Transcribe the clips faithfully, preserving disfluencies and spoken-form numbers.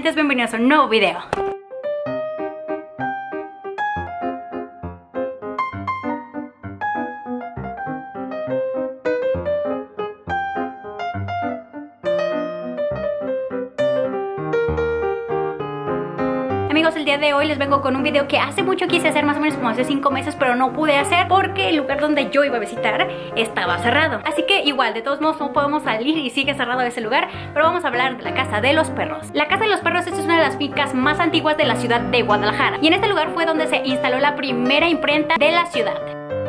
Gentes, bienvenidos a un nuevo video. Amigos, el día de hoy les vengo con un video que hace mucho quise hacer, más o menos como hace cinco meses, pero no pude hacer porque el lugar donde yo iba a visitar estaba cerrado. Así que igual, de todos modos no podemos salir y sigue cerrado ese lugar, pero vamos a hablar de la Casa de los Perros. La Casa de los Perros es una de las fincas más antiguas de la ciudad de Guadalajara, y en este lugar fue donde se instaló la primera imprenta de la ciudad.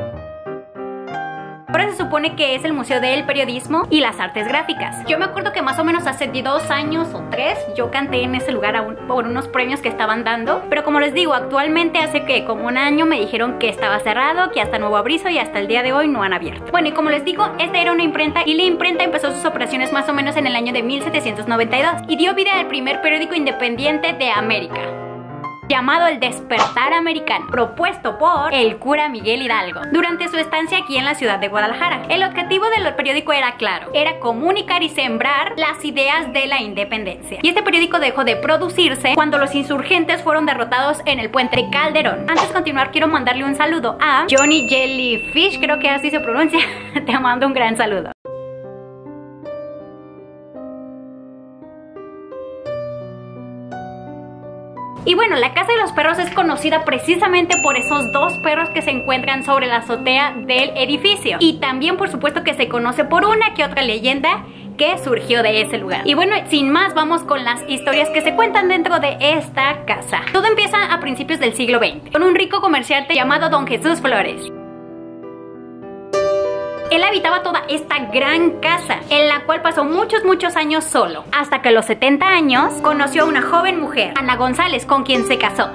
Ahora se supone que es el Museo del Periodismo y las Artes Gráficas. Yo me acuerdo que más o menos hace dos años o tres yo canté en ese lugar un, por unos premios que estaban dando, pero como les digo, actualmente hace que como un año me dijeron que estaba cerrado, que hasta nuevo aviso, y hasta el día de hoy no han abierto. Bueno, y como les digo, esta era una imprenta, y la imprenta empezó sus operaciones más o menos en el año de mil setecientos noventa y dos y dio vida al primer periódico independiente de América, llamado El Despertar Americano, propuesto por el cura Miguel Hidalgo durante su estancia aquí en la ciudad de Guadalajara. El objetivo del periódico era claro, era comunicar y sembrar las ideas de la independencia. Y este periódico dejó de producirse cuando los insurgentes fueron derrotados en el Puente Calderón. Antes de continuar, quiero mandarle un saludo a Johnny Jellyfish, creo que así se pronuncia. Te mando un gran saludo. Y bueno, la Casa de los Perros es conocida precisamente por esos dos perros que se encuentran sobre la azotea del edificio. Y también, por supuesto, que se conoce por una que otra leyenda que surgió de ese lugar. Y bueno, sin más, vamos con las historias que se cuentan dentro de esta casa. Todo empieza a principios del siglo veinte, con un rico comerciante llamado Don Jesús Flores. Él habitaba toda esta gran casa, en la cual pasó muchos, muchos años solo, hasta que a los setenta años conoció a una joven mujer, Ana González, con quien se casó.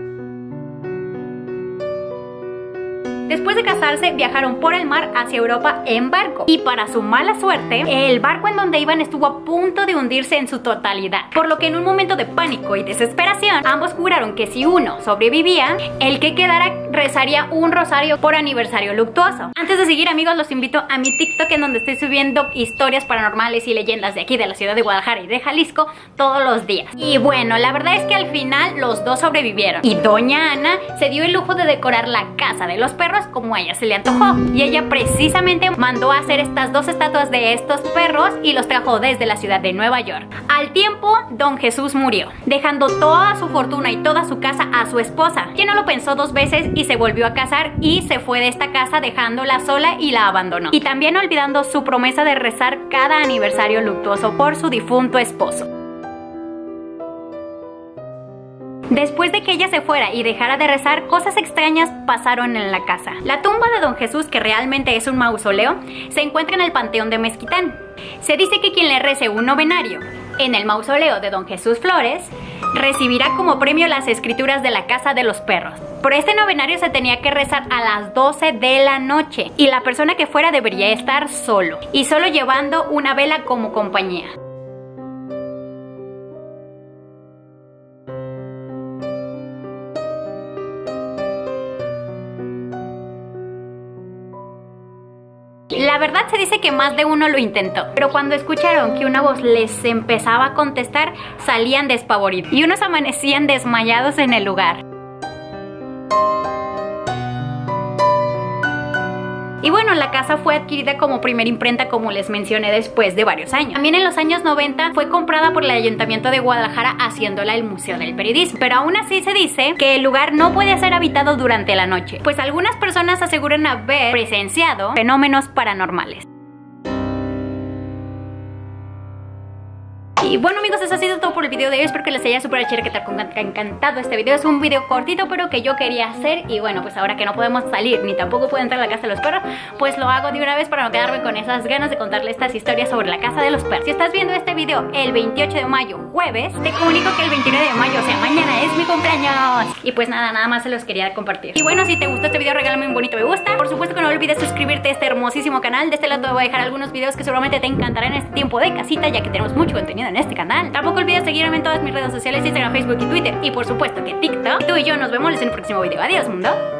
Después de casarse, viajaron por el mar hacia Europa en barco. Y para su mala suerte, el barco en donde iban estuvo a punto de hundirse en su totalidad. Por lo que en un momento de pánico y desesperación, ambos juraron que si uno sobrevivía, el que quedara rezaría un rosario por aniversario luctuoso. Antes de seguir, amigos, los invito a mi TikTok, en donde estoy subiendo historias paranormales y leyendas de aquí, de la ciudad de Guadalajara y de Jalisco, todos los días. Y bueno, la verdad es que al final los dos sobrevivieron. Y doña Ana se dio el lujo de decorar la Casa de los Perros como a ella se le antojó, y ella precisamente mandó a hacer estas dos estatuas de estos perros y los trajo desde la ciudad de Nueva York. Al tiempo, Don Jesús murió, dejando toda su fortuna y toda su casa a su esposa, quien no lo pensó dos veces y se volvió a casar y se fue de esta casa dejándola sola y la abandonó, y también olvidando su promesa de rezar cada aniversario luctuoso por su difunto esposo. Después de que ella se fuera y dejara de rezar, cosas extrañas pasaron en la casa. La tumba de Don Jesús, que realmente es un mausoleo, se encuentra en el Panteón de Mezquitán. Se dice que quien le rece un novenario en el mausoleo de Don Jesús Flores recibirá como premio las escrituras de la Casa de los Perros. Por este novenario se tenía que rezar a las doce de la noche, y la persona que fuera debería estar solo, y solo llevando una vela como compañía. La verdad, se dice que más de uno lo intentó, pero cuando escucharon que una voz les empezaba a contestar, salían despavoridos y unos amanecían desmayados en el lugar. Y bueno, la casa fue adquirida como primera imprenta, como les mencioné, después de varios años. También en los años noventa fue comprada por el Ayuntamiento de Guadalajara, haciéndola el Museo del Periodismo. Pero aún así se dice que el lugar no puede ser habitado durante la noche, pues algunas personas aseguran haber presenciado fenómenos paranormales. Y bueno, amigos, eso ha sido todo por el video de hoy. Espero que les haya súper encantado este video. Es un video cortito, pero que yo quería hacer. Y bueno, pues ahora que no podemos salir, ni tampoco puedo entrar a la Casa de los Perros, pues lo hago de una vez para no quedarme con esas ganas de contarle estas historias sobre la Casa de los Perros. Si estás viendo este video el veintiocho de mayo, jueves, te comunico que el veintinueve de mayo, o sea, mañana, es mi cumpleaños. Y pues nada, nada más se los quería compartir. Y bueno, si te gustó este video, regálame un bonito me gusta. Por supuesto que no olvides suscribirte a este hermosísimo canal. De este lado te voy a dejar algunos videos que seguramente te encantarán en este tiempo de casita, ya que tenemos mucho contenido en este canal. Tampoco olvides seguirme en todas mis redes sociales, Instagram, Facebook y Twitter, y por supuesto que TikTok. Y tú y yo nos vemos en el próximo video. Adiós, mundo.